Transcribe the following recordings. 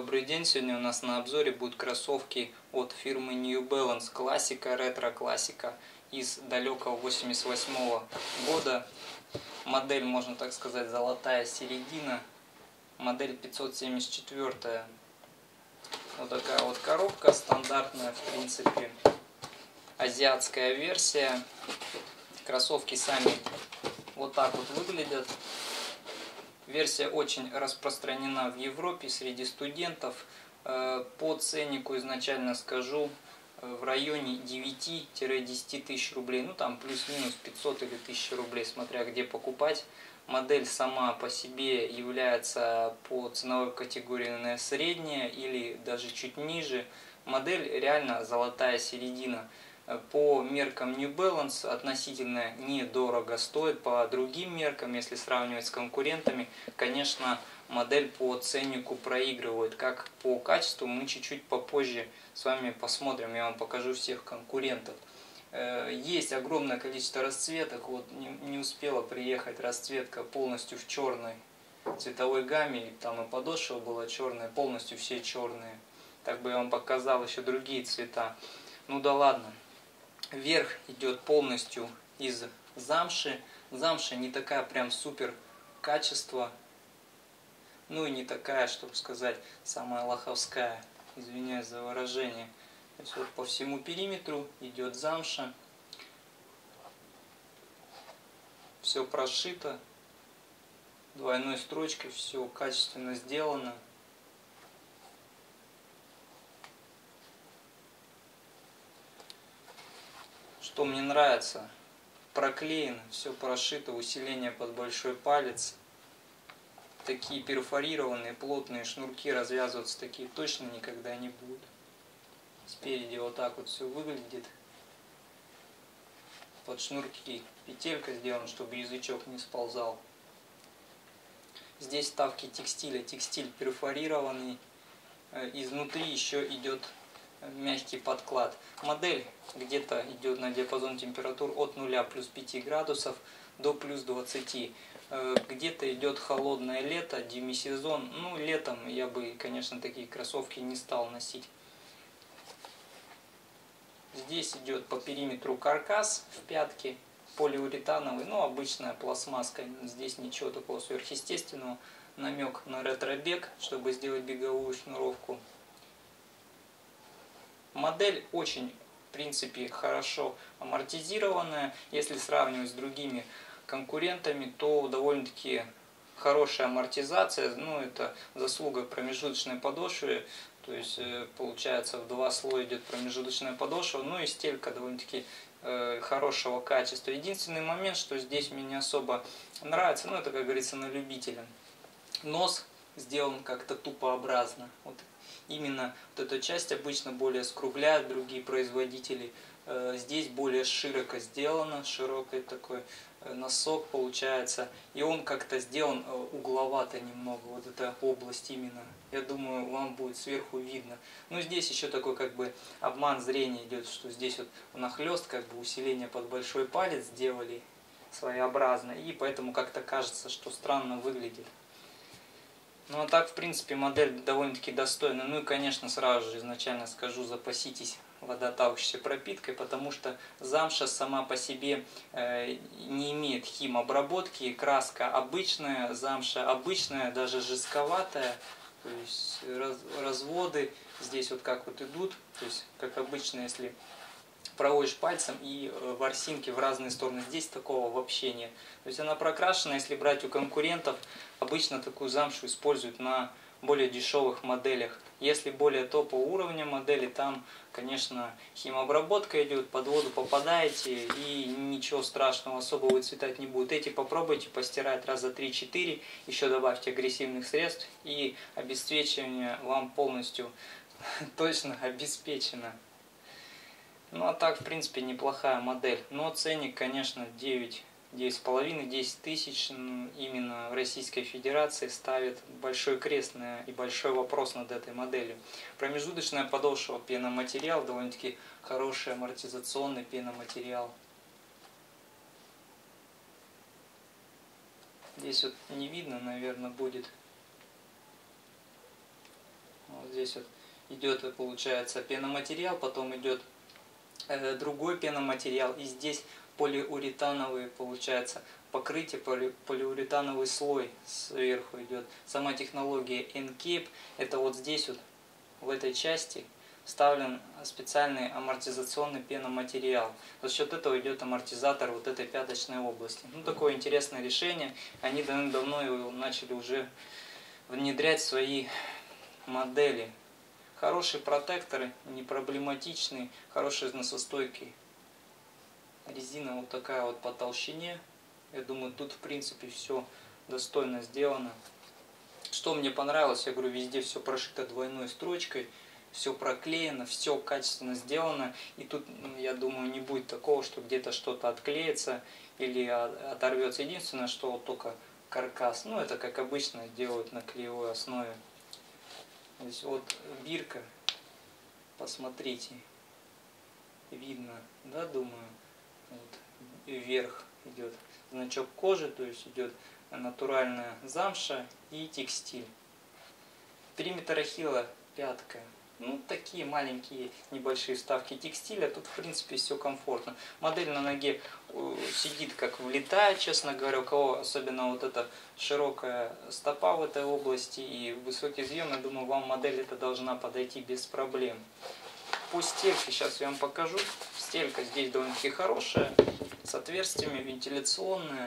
Добрый день! Сегодня у нас на обзоре будут кроссовки от фирмы New Balance. Классика, ретро-классика из далекого 88 года. Модель, можно так сказать, золотая середина. Модель 574. Вот такая вот коробка, стандартная, в принципе, азиатская версия. Кроссовки сами вот так вот выглядят. Версия очень распространена в Европе среди студентов. По ценнику изначально скажу, в районе 9-10 тысяч рублей. Ну там плюс-минус 500 или 1000 рублей, смотря где покупать. Модель сама по себе является по ценовой категории, наверное, средняя или даже чуть ниже. Модель реально золотая середина. По меркам New Balance относительно недорого стоит, по другим меркам, если сравнивать с конкурентами, конечно, модель по ценнику проигрывает. Как по качеству мы чуть-чуть попозже с вами посмотрим, я вам покажу всех конкурентов. Есть огромное количество расцветок, вот не успела приехать расцветка полностью в черной цветовой гамме, там и подошва была черная, полностью все черные. Так бы я вам показал еще другие цвета. Ну да ладно. Верх идет полностью из замши. Замша не такая прям супер качество. Ну и не такая, чтобы сказать, самая лоховская. Извиняюсь за выражение. То есть вот по всему периметру идет замша. Все прошито. Двойной строчкой. Все качественно сделано. Что мне нравится, проклеено, все прошито, усиление под большой палец. Такие перфорированные плотные шнурки развязываться такие точно никогда не будут. Спереди вот так вот все выглядит. Под шнурки петелька сделана, чтобы язычок не сползал. Здесь вставки текстиля, текстиль перфорированный. Изнутри еще идет мягкий подклад. Модель где-то идет на диапазон температур от 0 плюс 5 градусов до плюс 20. Где-то идет холодное лето, демисезон. Ну, летом я бы, конечно, такие кроссовки не стал носить. Здесь идет по периметру каркас в пятке, полиуретановый, ну, обычная пластмасска. Здесь ничего такого сверхъестественного. Намек на ретро-бег, чтобы сделать беговую шнуровку. Модель очень, в принципе, хорошо амортизированная. Если сравнивать с другими конкурентами, то довольно-таки хорошая амортизация. Ну, это заслуга промежуточной подошвы. То есть, получается, в 2 слоя идет промежуточная подошва. Ну и стелька довольно-таки хорошего качества. Единственный момент, что здесь мне не особо нравится, ну, это, как говорится, на любителя. Нос сделан как-то тупообразно. Вот именно вот эту часть обычно более скругляют другие производители. Здесь более широко сделано, широкий такой носок получается. И он как-то сделан угловато немного, вот эта область именно. Я думаю, вам будет сверху видно. Но здесь еще такой как бы обман зрения идет, что здесь вот нахлест, как бы усиление под большой палец сделали своеобразно. И поэтому как-то кажется, что странно выглядит. Ну а так, в принципе, модель довольно-таки достойна. Ну и, конечно, сразу же изначально скажу, запаситесь водоталкивающей пропиткой, потому что замша сама по себе не имеет химобработки. Краска обычная, замша обычная, даже жестковатая. То есть разводы здесь вот как вот идут. То есть, как обычно, если проводишь пальцем и ворсинки в разные стороны. Здесь такого вообще нет. То есть она прокрашена, если брать у конкурентов, обычно такую замшу используют на более дешевых моделях. Если более топового уровня модели, там, конечно, химообработка идет, под воду попадаете и ничего страшного особо выцветать не будет. Эти попробуйте постирать раза 3-4, еще добавьте агрессивных средств, и обесцвечивание вам полностью точно обеспечено. Ну а так, в принципе, неплохая модель. Но ценник, конечно, 9,5-10 тысяч. Именно в Российской Федерации ставит большой крест и большой вопрос над этой моделью. Промежуточная подошва, пеноматериал, довольно-таки хороший амортизационный пеноматериал. Здесь вот не видно, наверное, будет. Вот здесь вот идет, получается, пеноматериал, потом идет другой пеноматериал, и здесь полиуретановый, получается, покрытие, полиуретановый слой сверху идет. Сама технология N-Cape, это вот здесь вот, в этой части, вставлен специальный амортизационный пеноматериал. За счет этого идет амортизатор вот этой пяточной области. Ну, такое интересное решение. Они давно его начали уже внедрять в свои модели. Хорошие протекторы, не проблематичные, хорошие износостойкие. Резина вот такая вот по толщине. Я думаю, тут в принципе все достойно сделано. Что мне понравилось, я говорю, везде все прошито двойной строчкой, все проклеено, все качественно сделано. И тут, я думаю, не будет такого, что где-то что-то отклеится или оторвется. Единственное, что вот только каркас. Ну, это как обычно делают на клеевой основе. Здесь вот бирка, посмотрите, видно, да, думаю, вот, вверх идет значок кожи, то есть идет натуральная замша и текстиль. Периметр ахилла пятка. Ну, такие маленькие небольшие вставки текстиля, тут в принципе все комфортно. Модель на ноге сидит как влетает, честно говоря, у кого особенно вот эта широкая стопа в этой области и высокий изъем, я думаю, вам модель эта должна подойти без проблем. По стельке сейчас я вам покажу. Стелька здесь довольно-таки хорошая, с отверстиями, вентиляционная.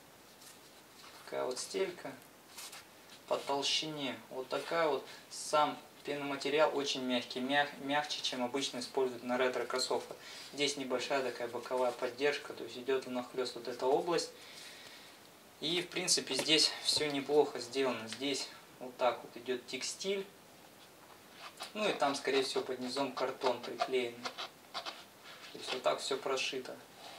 Такая вот стелька по толщине. Вот такая вот. Сам пеноматериал очень мягкий, мягче, чем обычно используют на ретро-кроссовках. Здесь небольшая такая боковая поддержка, то есть идет внахлёст вот эта область. И в принципе здесь все неплохо сделано. Здесь вот так вот идет текстиль. Ну и там, скорее всего, под низом картон приклеен. То есть вот так все прошито.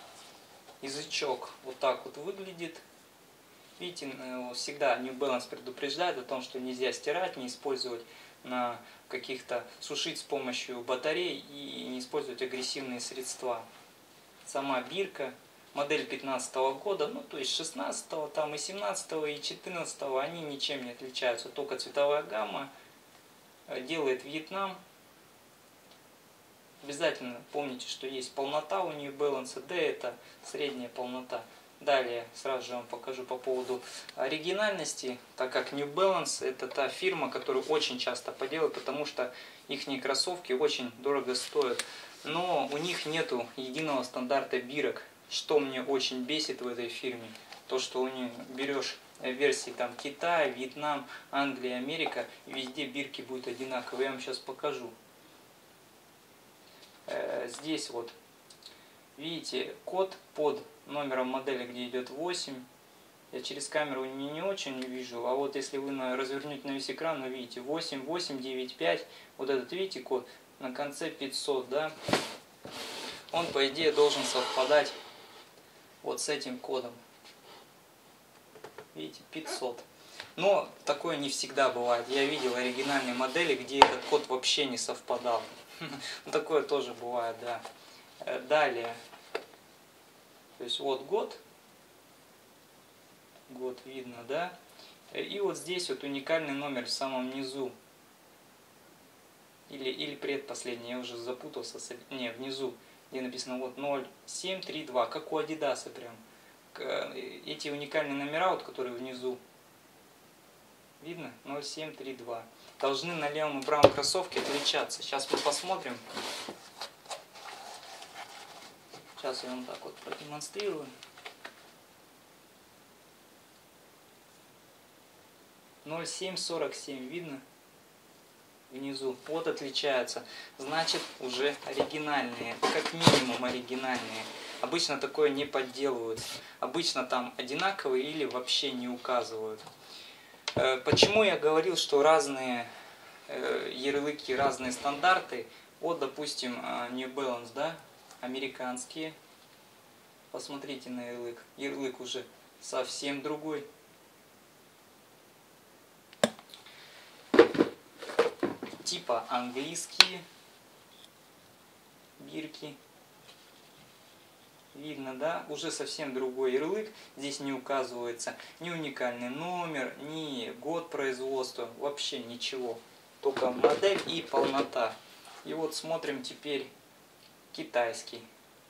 Язычок вот так вот выглядит. Видите, всегда New Balance предупреждает о том, что нельзя стирать, не использовать на каких-то, сушить с помощью батарей и не использовать агрессивные средства. Сама бирка, модель 15 года, ну то есть 16, там и 17, и 14, они ничем не отличаются, только цветовая гамма. Делает Вьетнам. Обязательно помните, что есть полнота у New Balance, D это средняя полнота. Далее сразу же вам покажу по поводу оригинальности, так как New Balance это та фирма, которую очень часто поделают, потому что их кроссовки очень дорого стоят. Но у них нету единого стандарта бирок, что мне очень бесит в этой фирме. То, что у них берешь версии там Китай, Вьетнам, Англия, Америка, и везде бирки будут одинаковые. Я вам сейчас покажу. Здесь вот, видите, код под номером модели, где идет 8. Я через камеру не очень вижу, а вот если вы развернете на весь экран, вы видите 8895, вот этот, видите, код на конце 500, да? Он, по идее, должен совпадать вот с этим кодом. Видите, 500. Но такое не всегда бывает. Я видел оригинальные модели, где этот код вообще не совпадал. Такое тоже бывает, да. Далее. То есть вот год. Год видно, да. И вот здесь вот уникальный номер в самом низу. Или предпоследний, я уже запутался. Не, внизу, где написано вот 0732, как у Адидаса прям. Эти уникальные номера, вот, которые внизу, видно? 0732. Должны на левом и правом кроссовке отличаться. Сейчас мы посмотрим. Сейчас я вам так вот продемонстрирую. 0747, видно? Внизу. Вот отличается. Значит, уже оригинальные. Как минимум оригинальные. Обычно такое не подделывают. Обычно там одинаковые или вообще не указывают. Почему я говорил, что разные ярлыки, разные стандарты? Вот, допустим, New Balance, да? Американские. Посмотрите на ярлык. Ярлык уже совсем другой. Типа английские бирки. Видно, да? Уже совсем другой ярлык. Здесь не указывается ни уникальный номер, ни год производства. Вообще ничего. только модель и полнота. И вот смотрим теперь китайский.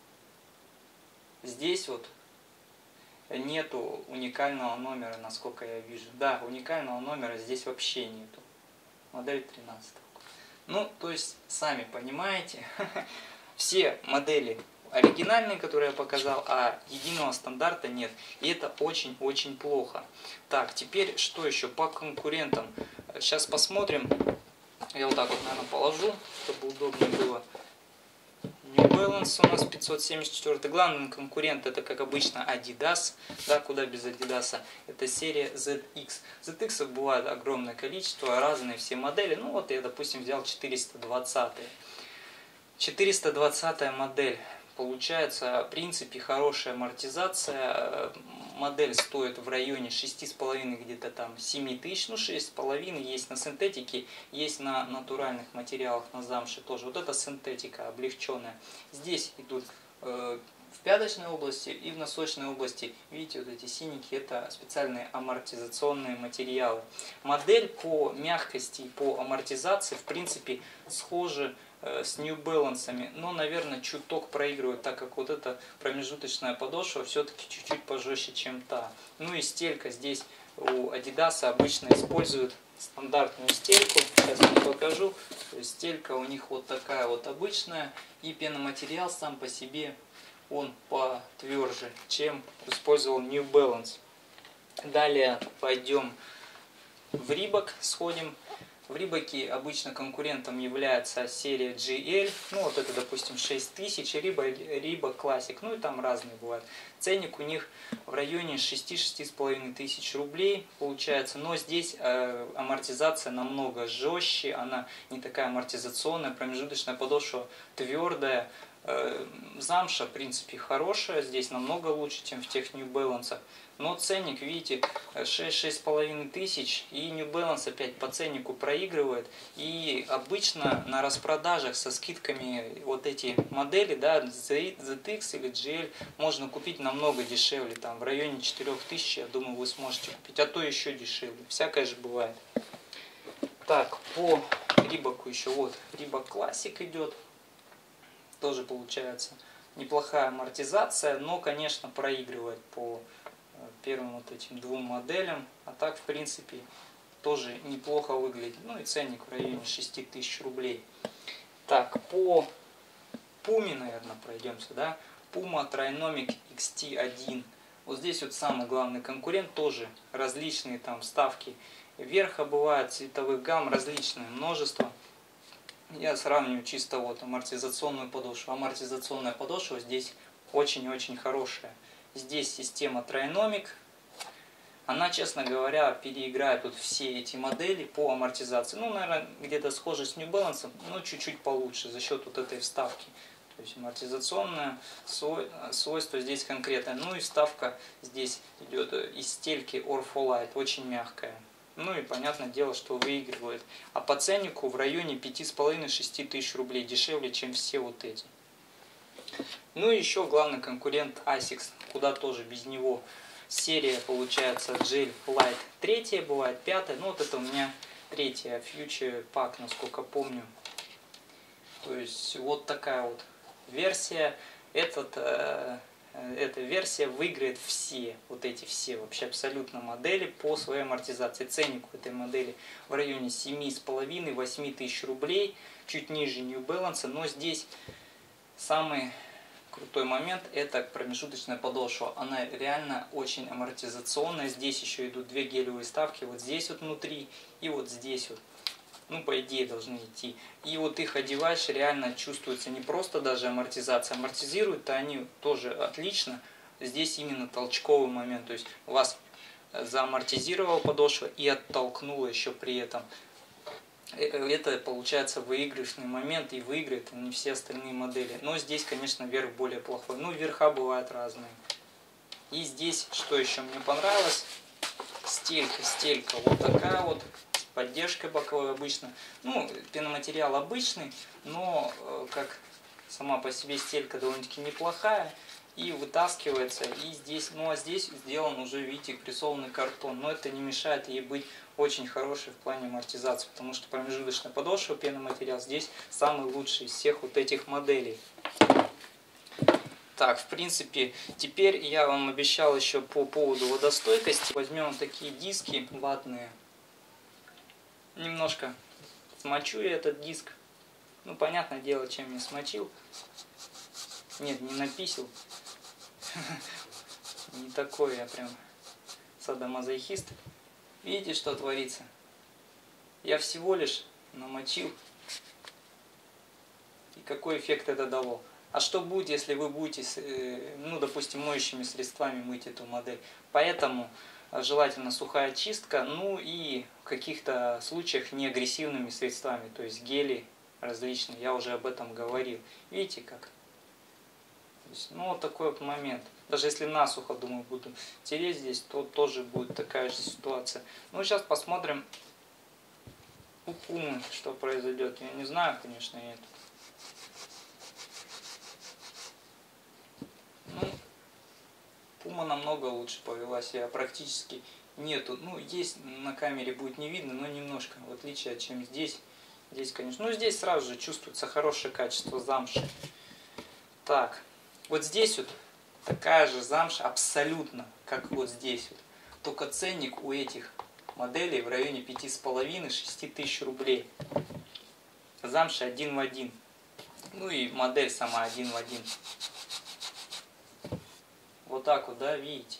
Здесь вот нету уникального номера, насколько я вижу. Да, уникального номера здесь вообще нету. Модель 13. Ну, то есть, сами понимаете, все модели оригинальные, которые я показал, а единого стандарта нет. И это очень-очень плохо. Так, теперь что еще по конкурентам? Сейчас посмотрим. Я вот так вот, наверное, положу, чтобы удобнее было. New Balance у нас 574. Главный конкурент это, как обычно, Adidas. Да, куда без Adidas. Это серия ZX. ZX бывает огромное количество, разные все модели. Ну вот я, допустим, взял 420. 420 модель. Получается, в принципе, хорошая амортизация. Модель стоит в районе 6,5, где-то там 7 тысяч. Ну, 6,5 есть на синтетике, есть на натуральных материалах, на замше тоже. Вот это синтетика облегченная. Здесь идут в пяточной области и в носочной области. Видите, вот эти синенькие, это специальные амортизационные материалы. Модель по мягкости, по амортизации, в принципе, схожа с New Balance, но, наверное, чуток проигрывают, так как вот эта промежуточная подошва все-таки чуть-чуть пожестче, чем та. Ну и стелька здесь у Adidas обычно используют стандартную стельку. Сейчас вам покажу. То есть стелька у них вот такая вот обычная, и пеноматериал сам по себе он потверже, чем использовал New Balance. Далее пойдем в Reebok, сходим. В Reebok обычно конкурентом является серия GL, ну вот это, допустим, 6000, Reebok Classic, ну и там разные бывают. Ценник у них в районе 6-6,5 тысяч рублей получается, но здесь амортизация намного жестче, она не такая амортизационная, промежуточная подошва твердая. Замша, в принципе, хорошая, здесь намного лучше, чем в тех New Balance. Но ценник, видите, 6-6,5 тысяч, и New Balance опять по ценнику проигрывает. И обычно на распродажах со скидками вот эти модели, да, ZX или GL, можно купить намного дешевле, там в районе 4000, я думаю, вы сможете купить, а то еще дешевле, всякое же бывает. Так, по Reebok еще, вот, Reebok Classic идет. Тоже получается неплохая амортизация, но, конечно, проигрывает по первым вот этим двум моделям. А так, в принципе, тоже неплохо выглядит. Ну и ценник в районе 6000 рублей. Так, по Puma, наверное, пройдемся, да. Puma Trinomic XT1. Вот здесь вот самый главный конкурент, тоже различные там вставки верха бывают, цветовых гамм различное множество. Я сравниваю чисто вот амортизационную подошву. Амортизационная подошва здесь очень-очень хорошая. Здесь система Trinomic. Она, честно говоря, переиграет вот все эти модели по амортизации. Ну, наверное, где-то схоже с New Balance, но чуть-чуть получше за счет вот этой вставки. То есть амортизационное свойство здесь конкретное. Ну и вставка здесь идет из стельки Orpholite, очень мягкая. Ну и понятное дело, что выигрывает. А по ценнику в районе 5,5-6 тысяч рублей, дешевле, чем все вот эти. Ну и еще главный конкурент Asics, куда тоже без него. Серия получается Gel Light 3, бывает 5. Ну вот это у меня 3, Future Pack, насколько помню. То есть вот такая вот версия. Эта версия выиграет все, вот эти все вообще абсолютно модели по своей амортизации. Ценник у этой модели в районе 7,5-8 тысяч рублей, чуть ниже New Balance, но здесь самый крутой момент — это промежуточная подошва. Она реально очень амортизационная. Здесь еще идут две гелевые вставки, вот здесь вот внутри и вот здесь вот. Ну, по идее, должны идти. И вот их одеваешь, реально чувствуется не просто даже амортизация. Амортизируют-то они тоже отлично. Здесь именно толчковый момент. То есть у вас заамортизировала подошва и оттолкнула еще при этом. Это получается выигрышный момент, и выиграет не все остальные модели. Но здесь, конечно, верх более плохой. Ну, верха бывают разные. И здесь, что еще мне понравилось, стелька вот такая вот. Поддержкой боковой обычно. Ну, пеноматериал обычный, но как сама по себе стелька довольно-таки неплохая. и вытаскивается, и здесь, ну а здесь сделан уже, видите, прессованный картон, но это не мешает ей быть очень хорошей в плане амортизации, потому что промежуточная подошва пеноматериал здесь самый лучший из всех вот этих моделей. Так, в принципе, теперь я вам обещал еще по поводу водостойкости. Возьмем такие диски ватные. Немножко смочу я этот диск. Ну, понятное дело, чем я смочил. Нет, не написил. Не такой я прям садомазохист. Видите, что творится? Я всего лишь намочил. И какой эффект это дало? А что будет, если вы будете, ну, допустим, моющими средствами мыть эту модель? Поэтому желательно сухая чистка, ну и в каких-то случаях не агрессивными средствами, то есть гели различные, я уже об этом говорил. Видите как? То есть, ну, вот такой вот момент. Даже если насухо, думаю, буду тереть здесь, то тоже будет такая же ситуация. Ну, сейчас посмотрим у Пумы, что произойдет. Я не знаю, конечно, это. Ну, Пума намного лучше повела себя, практически нету. Ну, есть на камере будет не видно, но немножко, в отличие от чем здесь. Здесь, конечно, ну здесь сразу же чувствуется хорошее качество замши. Так, вот здесь вот такая же замша абсолютно, как вот здесь вот. Только ценник у этих моделей в районе 5,5-6 тысяч рублей. Замша один в один. Ну и модель сама один в один. Вот так вот, да, видите?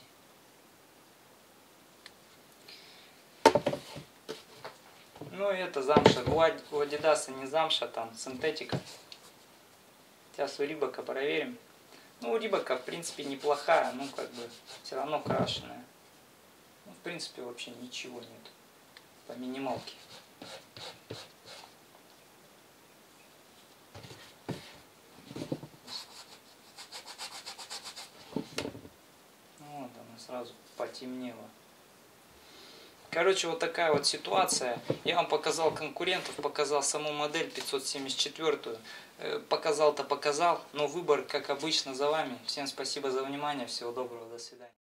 Ну и это замша. У Адидаса не замша, там синтетика. Сейчас у Рибака проверим. Ну, у Рибака, в принципе, неплохая, ну, как бы, все равно крашеная. Ну, в принципе, вообще ничего нет. По минималке. Вот она сразу потемнела. Короче, вот такая вот ситуация. Я вам показал конкурентов, показал саму модель 574. Показал-то показал, но выбор, как обычно, за вами. Всем спасибо за внимание, всего доброго, до свидания.